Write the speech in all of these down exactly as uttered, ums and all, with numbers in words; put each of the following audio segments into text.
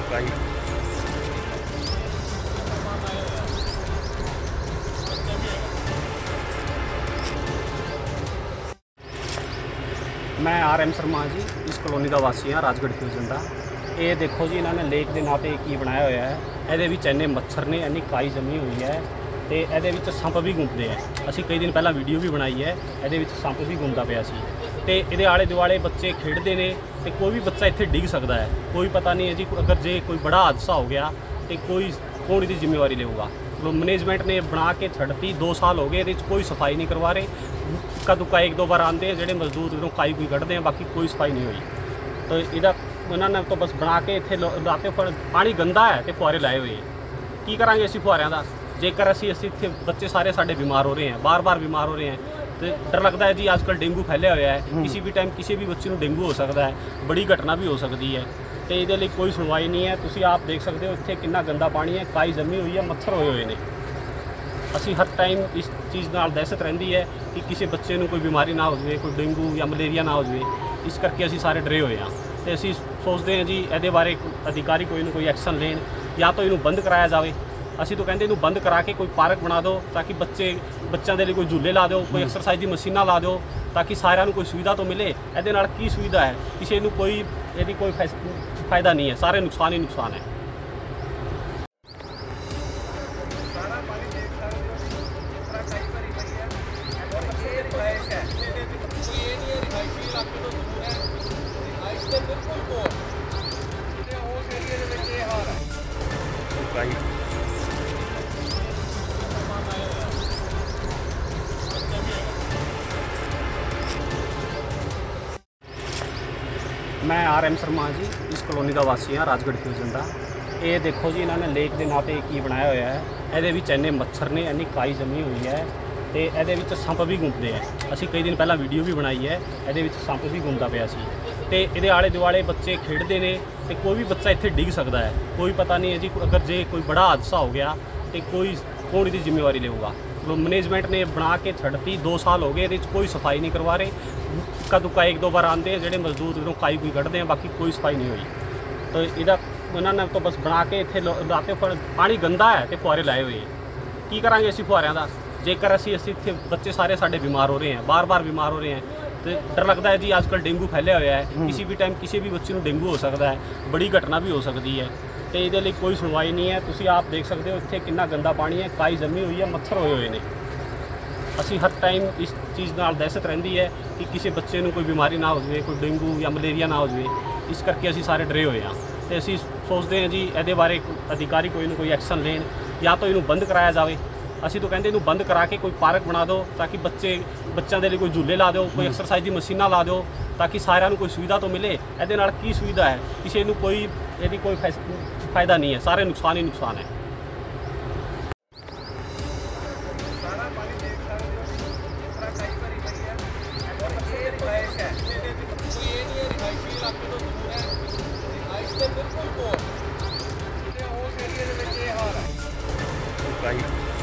भाई मैं R M Sharma ji इस कॉलोनी का वासी हाँ राजगढ़ फ्यूजन का। ये देखो जी इन्होंने लेक के नाँ पर की बनाया हुआ है। ये इन्ने मच्छर ने इन्नी काई जमी हुई है तो ये संप भी घूमते हैं। असी कई दिन पहला वीडियो भी बनाई है, ये संप भी घूमता पाया सी तो ये आले दुआले बच्चे खेडते हैं तो कोई भी बच्चा इत्थे डिग सकता है। कोई पता नहीं है जी, अगर जे कोई बड़ा हादसा हो गया तो कोई कौन इसकी जिम्मेवारी लेगा। तो मैनेजमेंट ने बना के छड़ती दो साल हो गए, ये कोई सफाई नहीं करवा रहे। इक्का दुक्का एक दो बार आते हैं जोड़े मजदूर इधरों काई कोई कढ़ते हैं, बाकी कोई सफाई नहीं हुई। तो इहदा उन्होंने तो बस बना के इत्थे लाते पानी गंदा है तो फुहारे लाए हुए की करांगे असी फुहारियां दा। जेकर असी असी इत्थे बच्चे सारे साढ़े बीमार हो रहे हैं, बार बार बीमार हो रहे हैं तो डर लगता है जी। आजकल डेंगू फैलिया हुआ है, किसी भी टाइम किसी भी बच्चे को डेंगू हो सकता है, बड़ी घटना भी हो सकती है। तो ये कोई सुनवाई नहीं है। तुसी आप देख सकते हो इत्थे कितना गंदा पानी है, काई जमी हुई है, मच्छर होए हुए ने। असी हर टाइम इस चीज़ नाल दहशत रहिंदी है कि किसी बच्चे को कोई बीमारी ना हो जाए, कोई डेंगू या मलेरिया ना हो जाए। इस करके असी सारे डरे हुए हैं तो असी सोचते हैं जी ये बारे अधिकारी कोई ना कोई एक्शन लेन, या तो इनू बंद कराया जाए। असी तो कहते इनू बंद करा के कोई पार्क बना दो ताकि बच्चे बच्चों के लिए कोई झूले ला दो, कोई एक्सरसाइज की मशीना ला दो ताकि साਰਿਆਂ ਨੂੰ कोई सुविधा तो मिले। ये नाल की सुविधा है, किसी को कोई यदि कोई फायदा नहीं है, सारे नुकसान ही नुकसान है। भाई मैं आर एम शर्मा जी इस कॉलोनी का वासी हाँ राजगढ़ फ्यूजन का। ये देखो जी इन्होंने लेक के नाँ पर की बनाया हुआ है। ये इन्ने मच्छर ने इन्नी काई जमी हुई है तो ये संप भी घूमते हैं। असी कई दिन पहला वीडियो भी बनाई है, ये संप भी घूमता पाया सी तो ये आले दुआले बच्चे खेडते हैं तो कोई भी बच्चा इत्थे डिग सकता है। कोई पता नहीं है जी, अगर जे कोई बड़ा हादसा हो गया तो कोई कौन इसकी जिम्मेवारी लेगा। तो मैनेजमेंट ने बना के छड़ती दो साल हो गए, ये कोई सफाई नहीं करवा रहे। इक्का दुक्का एक दो बार आते हैं जोड़े मजदूर इधरों काई कोई कढ़ते हैं, बाकी कोई सफाई नहीं हुई। तो इहदा उन्होंने तो बस बना के इत्थे लाते पानी गंदा है तो फुहारे लाए हुए की करांगे असी फुहारियां दा। जेकर असी असी इत्थे बच्चे सारे साढ़े बीमार हो रहे हैं, बार बार बीमार हो रहे हैं तो डर लगता है जी। आजकल डेंगू फैलिया हुआ है, किसी भी टाइम किसी भी बच्चे को डेंगू हो सकता है, बड़ी घटना भी हो सकती है। तो ये कोई सुनवाई नहीं है। तुसी आप देख सकते हो इत्थे कितना गंदा पानी है, काई जमी हुई है, मच्छर होए हुए ने। असी हर टाइम इस चीज़ नाल दहशत रहिंदी है कि किसी बच्चे को कोई बीमारी ना हो जाए, कोई डेंगू या मलेरिया ना हो जाए। इस करके असी सारे डरे हुए हैं तो असी सोचते हैं जी ये बारे अधिकारी कोई ना कोई एक्शन लेन, या तो इनू बंद कराया जाए। असी तो कहते इनू बंद करा के कोई पार्क बना दो ताकि बच्चे बच्चों के लिए कोई झूले ला दो, कोई एक्सरसाइज की मशीना ला दो ताकि साਰਿਆਂ ਨੂੰ कोई सुविधा तो मिले। ये नाल की सुविधा है, किसी को कोई यदि कोई फायदा नहीं है, सारे नुकसान ही नुकसान है। भाई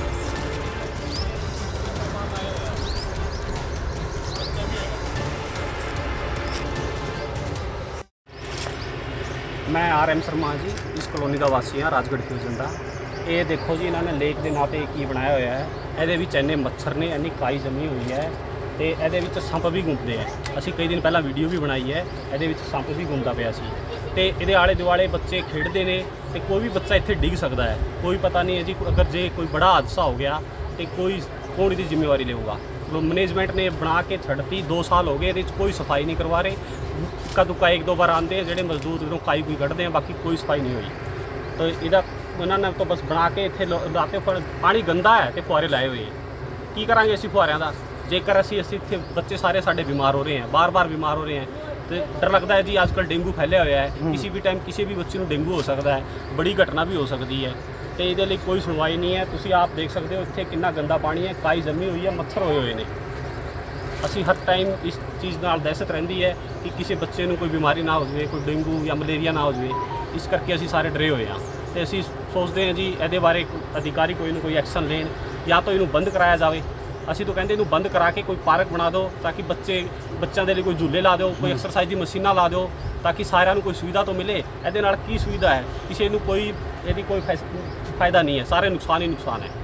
मैं आर एम शर्मा जी इस कॉलोनी का वासी हाँ राजगढ़ फ्यूजन का। ये देखो जी इन्होंने लेक के नाँ पर की बनाया हुआ है। ये इन्ने मच्छर ने इन्नी काई जमी हुई है तो ये संप भी घूमते हैं। असी कई दिन पहला वीडियो भी बनाई है, ये संप भी घूमता पाया सी तो ये आले दुआले बच्चे खेडते हैं तो कोई भी बच्चा इत्थे डिग सकता है। कोई पता नहीं है जी, अगर जे कोई बड़ा हादसा हो गया तो कोई कौन इसकी जिम्मेवारी लेगा। तो मैनेजमेंट ने बना के छड़ती दो साल हो गए, ये कोई सफाई नहीं करवा रहे। इक्का दुक्का एक दो बार आते हैं जोड़े मजदूर इधरों काई कोई कढ़ते हैं, बाकी कोई सफाई नहीं हुई। तो इहदा उन्होंने तो बस बना के इत्थे लाते पानी गंदा है तो फुहारे लाए हुए की करांगे असी फुहारियां दा। जेकर असी असी इत्थे बच्चे सारे साढ़े बीमार हो रहे हैं, बार बार बीमार हो रहे हैं तो डर लगता है जी। आजकल डेंगू फैलिया हुआ है, किसी भी टाइम किसी भी बच्चे को डेंगू हो सकता है, बड़ी घटना भी हो सकती है। तो ये कोई सुनवाई नहीं है। तुसी आप देख सकते हो इत्थे कितना गंदा पानी है, काई जमी हुई है, मच्छर होए हुए ने। असी हर टाइम इस चीज़ नाल दहशत रहिंदी है कि किसी बच्चे को कोई बीमारी ना हो जाए, कोई डेंगू या मलेरिया ना हो जाए। इस करके असी सारे डरे हुए हैं तो असी सोचते हैं जी ये बारे अधिकारी कोई ना कोई एक्शन लेन, या तो इनू बंद कराया जाए। ਅਸੀਂ ਤਾਂ ਕਹਿੰਦੇ ਇਹਨੂੰ ਬੰਦ ਕਰਾ ਕੇ ਕੋਈ ਪਾਰਕ ਬਣਾ ਦਿਓ ਤਾਂ ਕਿ ਬੱਚੇ ਬੱਚਿਆਂ ਦੇ ਲਈ ਕੋਈ ਝੂਲੇ ਲਾ ਦਿਓ, ਕੋਈ ਐਕਸਰਸਾਈਜ਼ ਦੀ ਮਸ਼ੀਨਾਂ ਲਾ ਦਿਓ ਤਾਂ ਕਿ ਸਾਰਿਆਂ ਨੂੰ ਕੋਈ ਸੁਵਿਧਾ ਤਾਂ ਮਿਲੇ। ਇਹਦੇ ਨਾਲ ਕੀ ਸੁਵਿਧਾ ਹੈ? ਕਿਸੇ ਨੂੰ ਕੋਈ ਇਹਦੀ ਕੋਈ ਫਾਇਦਾ ਨਹੀਂ ਹੈ, ਸਾਰੇ ਨੁਕਸਾਨ ਹੀ ਨੁਕਸਾਨ ਹੈ।